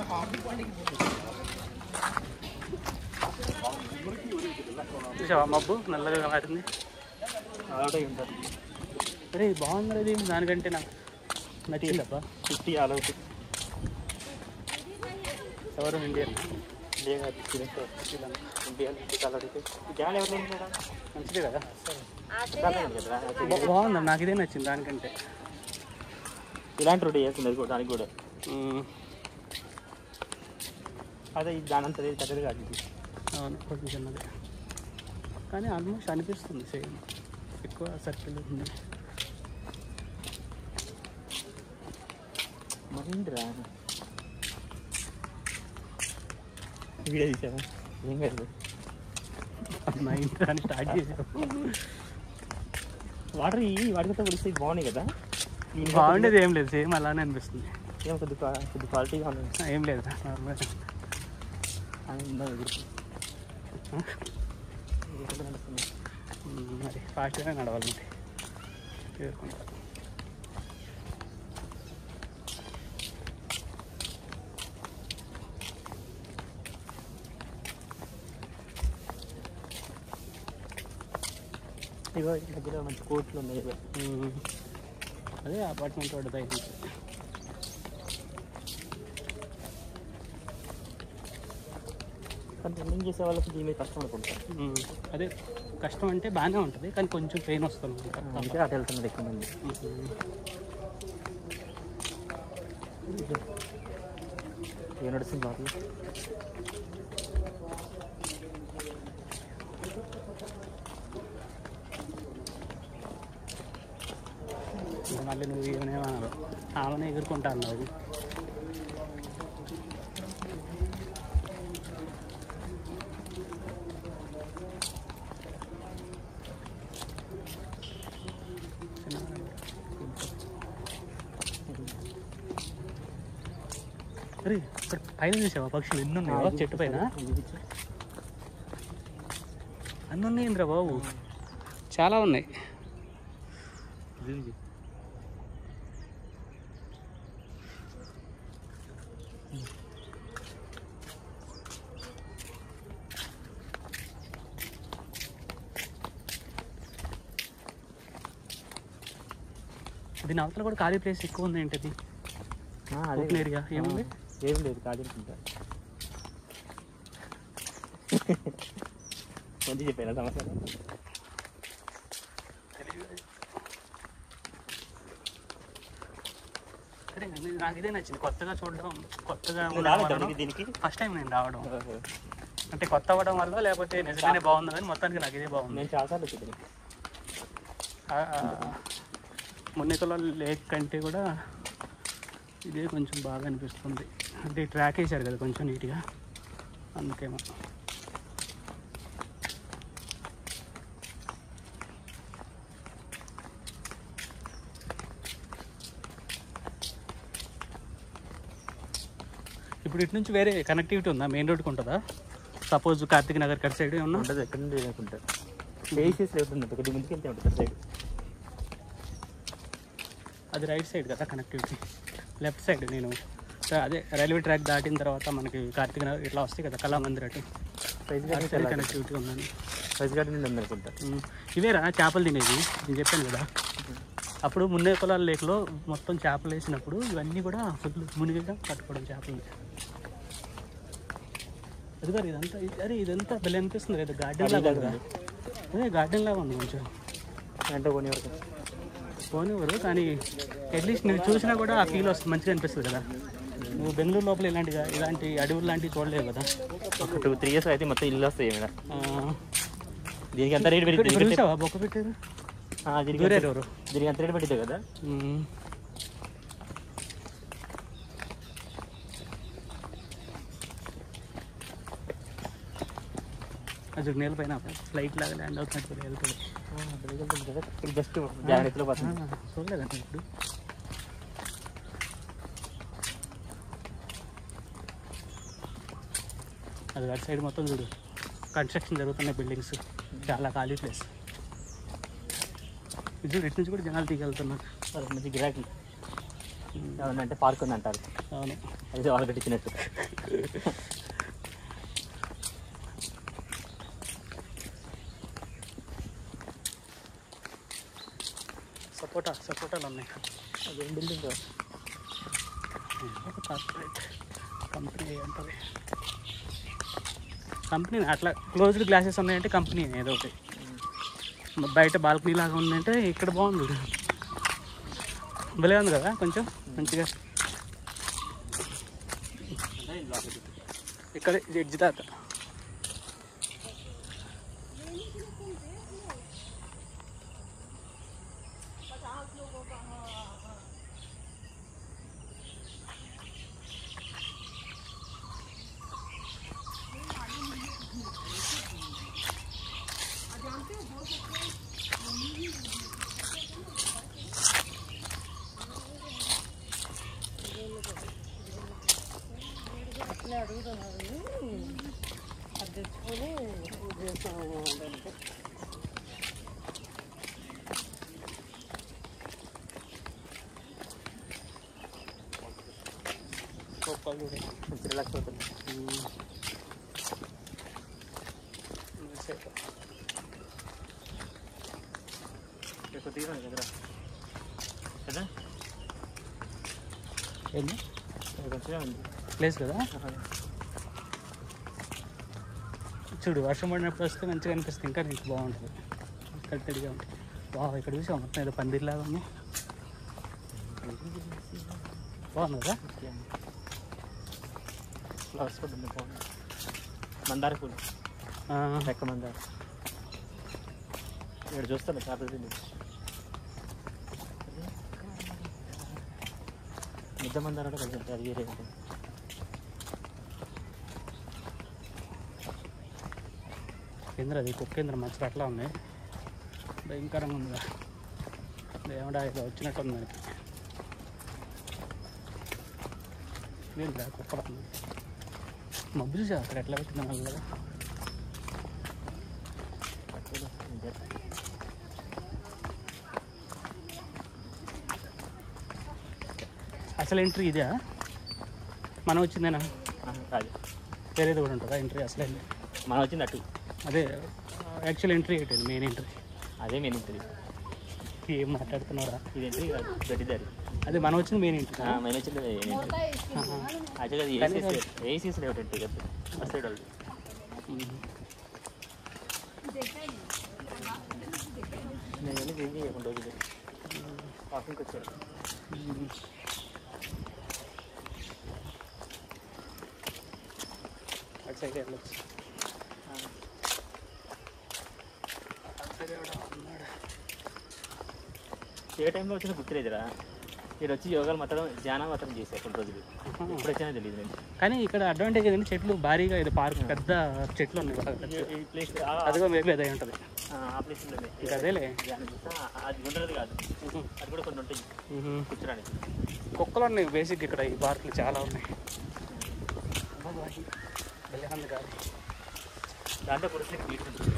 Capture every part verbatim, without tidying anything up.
చూసావా మబ్బు నల్లగా మారింది. అరే బాగుంది అది, దానికంటే నాకు నచ్చిందబ్బా. Fifty all out. ఎవరు ఇండియన్ ఇండియా మంచిదే కదా. బాగుంది, నాకు ఇదే నచ్చింది దానికంటే. ఇలాంటి రోడ్డు వేస్తుంది కూడా దానికి కూడా. అదే దాని అంతా పెద్దది కాదు. అవును కొంచెం చిన్నది, కానీ ఆల్మోస్ట్ అనిపిస్తుంది సేమ్. ఎక్కువ సర్కిల్ ఉంది. మహేంద్రా వీడియో తీసావా? ఏం కాదు, మహేంద్రా అని స్టార్ట్ చేసావు. వాటర్ ఈ వాటితో పొడిస్తే బాగున్నాయి కదా. బాగుండేది ఏం లేదు, సేమ్ అలానే అనిపిస్తుంది. ఏం కొద్దిగా కొద్ది క్వాలిటీగా ఉంది. ఏం లేదు నార్మల్. మరి ఫాస్ట్గానే నడవాలి. మరి ఇగో దగ్గర మంచి కోట్లు ఉన్నాయి. అదే అపార్ట్మెంట్ వాడు దగ్గర. కానీ రన్నింగ్ చేసే వాళ్ళకి దీని మీద కష్టం అనుకుంటారు. అదే కష్టం అంటే బాగానే ఉంటుంది, కానీ కొంచెం పెయిన్ వస్తుంది. అందుకే అటు వెళ్తున్నారు ఎక్కువ మంది. ఏం నడుస్తుంది బాబు? మళ్ళీ నువ్వు ఏమనేమన్నారు, ఆమెనే ఎగురుకుంటా అన్నావు. అరే ఇక్కడ పైన చూసావా పక్షులు ఎన్ని ఉన్నాయో చెట్టు పైన? అన్నీ ఉన్నాయి ఇంద్రా బాబు, చాలా ఉన్నాయి. దీని అవతల కూడా ఖాళీ ప్లేస్ ఎక్కువ ఉంది. ఏంటది ఓపెన్ ఏరియా? ఏముంది? ఏం లేదు, ఖాళీ అనుకుంటా. మంచి చెప్పారా సమాచారం? నాకు ఇదే నచ్చింది, కొత్తగా చూడడం. కొత్తగా దీనికి ఫస్ట్ టైం నేను రావడం. అంటే కొత్త అవ్వడం వల్ల లేకపోతే నిజంగానే బాగుంది, కానీ మొత్తానికి నాకు ఇదే బాగుంది. నేను చాలాసార్లు వచ్చింది. మున్నేకల లేక్ కంటే కూడా ఇదే కొంచెం బాగా అనిపిస్తుంది. అంటే ట్రాక్ వేసారు కదా కొంచెం నీట్గా, అందుకేమో. ఇప్పుడు ఇటు నుంచి వేరే కనెక్టివిటీ ఉందా? మెయిన్ రోడ్కి ఉంటుందా? Suppose Karthik Nagar cut side ఉన్నా ఉంటుంది, ఎక్కడ నుండి అనుకుంటారు. ప్లేసెస్ ఉంటుంది, ఒకటి ముందుకు వెళ్తే ఉంటుంది సైడ్. అది రైట్ సైడ్ కదా కనెక్టివిటీ. లెఫ్ట్ సైడ్ నేను అదే రైల్వే ట్రాక్ దాటిన తర్వాత మనకి కార్తీక్ నగర్ ఇట్లా వస్తాయి కదా, కళామందిర్ అటు కనెక్టివిటీ ఉందని. రైస్ గార్డెన్ నుండి ఉంది అనుకుంటా. ఇవేరా చేపలు తినేది నేను చెప్పాను కదా. అప్పుడు మున్నే పొలాల లేక్లో మొత్తం చేపలు వేసినప్పుడు ఇవన్నీ కూడా ఫుల్ మునిగడం పట్టుకోవడం చేపలు. అది గారు ఇదంతా అరే ఇదంతా భలే అనిపిస్తుంది కదా, గార్డెన్ లాగా కదా. అదే గార్డెన్ లాగా ఉంది కొంచెం. అంటే పోనీ వరకు పోనివ్వరు, కానీ అట్లీస్ట్ నేను చూసినా కూడా ఆ ఫీల్ వస్తుంది, మంచిగా అనిపిస్తుంది కదా. నువ్వు బెంగళూరు లోపల ఇలాంటిగా ఇలాంటి అడవులు లాంటివి చూడలేవు కదా. ఒక టూ త్రీ ఇయర్స్ అయితే మొత్తం ఇల్లు వస్తాయి మేడం. దీనికి ఎంత రేట్ పెట్టి చూసావా బొక్క పెట్టారు? దీనికి ఎవరు దీనికి ఎంత రేట్ పెట్టిద్దా కదా. అది నేల పైన ఫ్లైట్ లాగా ల్యాండ్ అవుతున్నట్టు వెళ్తుంది. జస్ట్ జాగ్రత్తలో పడుతుంది. చూడలేదండి ఇప్పుడు. అది అటు సైడ్ మొత్తం చూడు, కన్స్ట్రక్షన్ జరుగుతున్నాయి, బిల్డింగ్స్, చాలా ఖాళీ ప్లేస్. ఇది ఇటు నుంచి కూడా జనాలు దిగెళ్తున్నారు. మంచి గిరాకీ అంటే పార్క్ ఉంది అంటారు. అవును, అది వాళ్ళు కట్టించినట్టు. సపోటా సపోటాలు ఉన్నాయి. అదేం బిల్డింగ్ కార్పొరేట్ కంపెనీ ఉంటుంది. కంపెనీ అట్లా క్లోజ్డ్ గ్లాసెస్ ఉన్నాయంటే కంపెనీ ఏదో ఒకటి. బయట బాల్కనీ లాగా ఉందంటే ఇక్కడ బాగుంది, భలే ఉంది కదా, కొంచెం మంచిగా. ఇక్కడ జడ్జి దాకా మంచి రిలాక్స్ అవుతుంది. కొద్దిగా కదా కదా ఏంది కొంచెమే ఉంది ప్లేస్ కదా. చూడు వర్షం పడినప్పుడు వస్తే మంచిగా అనిపిస్తుంది, ఇంకా నీకు బాగుంటుంది, కట్టడిగా ఉంటుంది. బాగా ఇక్కడ చూసాం మొత్తం ఏదో పందిరిలాగా ఉంది, బాగుంది కదా. ఫ్లవర్స్ కూడా ఉంది, బాగుంది. మందార పూలు, రెక్క మందార. ఇక్కడ చూస్తాను చేపలు ముద్ద మందార కూడా కలిసి అది వేరే ఉంటుంది. కేంద్ర అది కుక్కేంద్ర మంచి అట్లా ఉంది, భయంకరంగా ఉందిగా. ఏమంటే ఇది వచ్చినట్టు ఉంది దానికి. ఏంద్రా కుక్క మబ్బు చూసా అక్కడ ఎట్లా పెట్టిందా మళ్ళీ కదా. అసలు ఎంట్రీ ఇదే మనం వచ్చిందేనా? కాదు, వేరేది కూడా ఉంటుందా ఎంట్రీ? అసలు మనం వచ్చింది అటు. అదే యాక్చువల్ ఎంట్రీ ఏంటి? మెయిన్ ఎంట్రీ అదే మెయిన్ ఎంట్రీ. ఏం మాట్లాడుతున్నారా? ఇది ఎంట్రీ కాదు, గడ్డిదారి. అదే మనం వచ్చింది మెయిన్ ఎంట్రీ. మెయిన్ వచ్చింది మెయిన్ ఎంట్రీ. అదే కదా ఏసీసీ ఏసీసీ లేవు ఎంట్రీ కదా ఆ సైడ్ వాళ్ళు. నేను వెళ్ళి ఏం చేయకుండా రోజు వాకింగ్కి వచ్చాను. అటు సైడ్ వెళ్ళచ్చు. ఏ టైంలో వచ్చినా గుర్తులేదురా. మీరు వచ్చి యోగాలు మాత్రం ధ్యానం మాత్రం చేశారు కొన్ని రోజులు, ఎప్పుడు వచ్చినా తెలియదు నేను. కానీ ఇక్కడ అడ్వాంటేజ్ ఏంటంటే చెట్లు భారీగా, ఇది పార్క్ పెద్ద చెట్లు ఉన్నాయి. ఈ ప్లేస్ అదిగో మేబీ అదే ఉంటుంది. ఆ ప్లేస్ ఉంటుంది ఇక అదేలే. ధ్యానం చేస్తా, అది ఉండదు కాదు, అది కూడా కొన్ని ఉంటాయి కూర్చోడానికి. కుక్కలు ఉన్నాయి బేసిక్ ఇక్కడ ఈ పార్కులు చాలా ఉన్నాయి. కాదు దాంట్లో కూడా బీచ్ ఉంటుంది.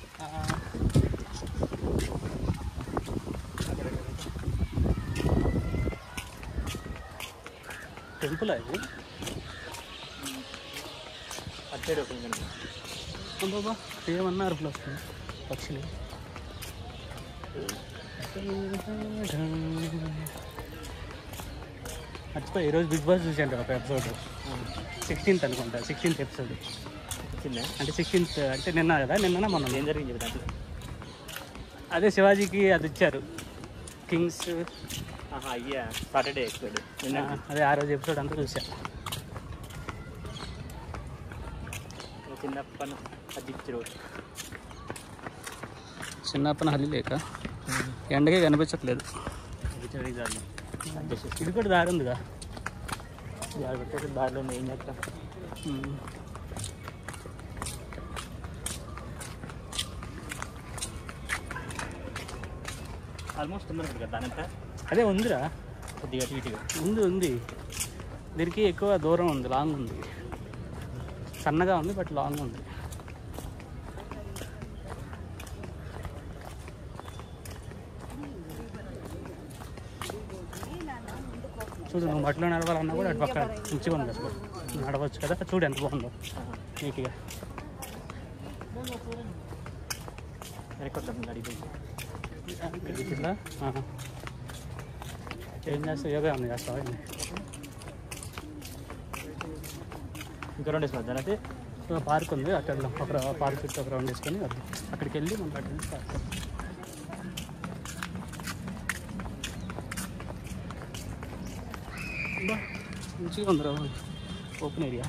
టెంపుల్ అది అటు సైడ్ ఒకటి బాబా ఏమన్నా అరుపులు వస్తుంది పక్షులు. మర్చిపోయి ఈరోజు బిగ్ బాస్ చూసాను ఒక ఎపిసోడ్, సిక్స్టీన్త్ అనుకుంటా, సిక్స్టీన్త్ ఎపిసోడ్ వచ్చిందా? అంటే సిక్స్టీన్త్ అంటే నిన్న కదా, నిన్న మొన్న ఏం జరిగింది దాంట్లో? అదే శివాజీకి అది ఇచ్చారు కింగ్స్. అయ్యా సాటర్డే ఎపిసోడ్ నిన్న. అదే ఆ రోజు ఎపిసోడ్ అంతా చూసాను. చిన్నప్పన అది ఇచ్చారు. చిన్నప్పన హల్లి లేక ఎండగా కనిపించట్లేదు. ఇది కూడా దారి ఉందిగా, దారి పెట్టేసి దారిలో ఏం చేస్తాం. ఆల్మోస్ట్ ఉంది కదా దానంతా. అదే ఉందిరా, కొద్దిగా నీట్గా ఉంది ఉంది. దీనికి ఎక్కువ దూరం ఉంది, లాంగ్ ఉంది, సన్నగా ఉంది బట్ లాంగ్ ఉంది. చూడు నువ్వు మట్టిలో నడవాలన్నా కూడా అటు పక్క మంచిగా ఉంది అసలు నడవచ్చు కదా చూడు ఎంత బాగుందో నీట్గా. ఇట్లా ఏం చేస్తావు యోగా ఉంది చేస్తావా ఇంకా రెండు వేసుకున్నా అయితే పార్క్ ఉంది అక్కడ వెళ్దాం ఒక పార్క్ చుట్టూ ఒక రౌండ్ వేసుకొని వద్దాం అక్కడికి వెళ్ళి మనం అక్కడి నుంచి పార్క్ మంచిగా ఉంది రా ఓపెన్ ఏరియా.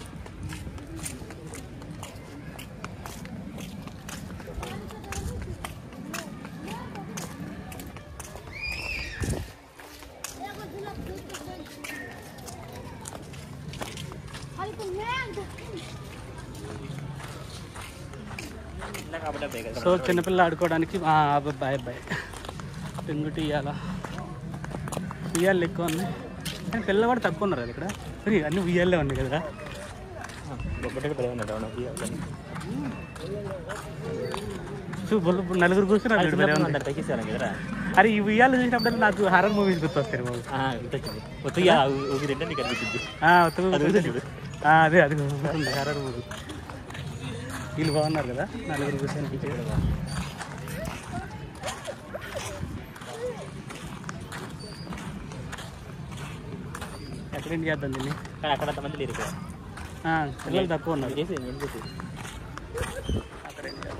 సో చిన్నపిల్లలు ఆడుకోవడానికి అబ్బాయి అబ్బాయి పెంగుటి ఇయ్యాల ఉయ్యాలు ఎక్కువ ఉన్నాయి కానీ పిల్లలు కూడా తక్కువ ఉన్నారు కదా ఇక్కడ మరి అన్ని ఉయ్యాలే ఉన్నాయి కదా. నలుగురు కూర్చున్నారు తగ్గిస్తాను కదా. అరే ఈ ఉయ్యాలు చూసినప్పుడు నాకు హారర్ మూవీస్ గుర్తొస్తాయి బాబు. అదే అది హారర్ మూవీ. వీళ్ళు బాగున్నారు కదా నలుగురు కూర్చొని. ఎక్కడేం చేద్దాం దీన్ని కానీ అక్కడ అంతమంది లేరు ఇక్కడ. పిల్లలు తక్కువ ఉన్నారు. చేసి నేను చేసి అక్కడేం చేద్దాం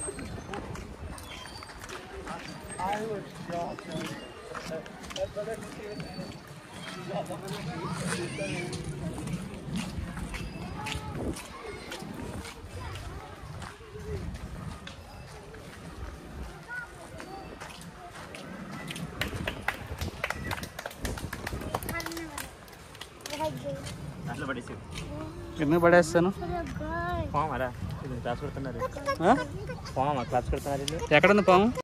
అట్లా పడేసి ఎందుకు పడేస్తాను. పామరా క్లాస్ పెడుతున్నారు పామా క్లాస్ పెడుతున్నారు. ఎక్కడుంది పాము?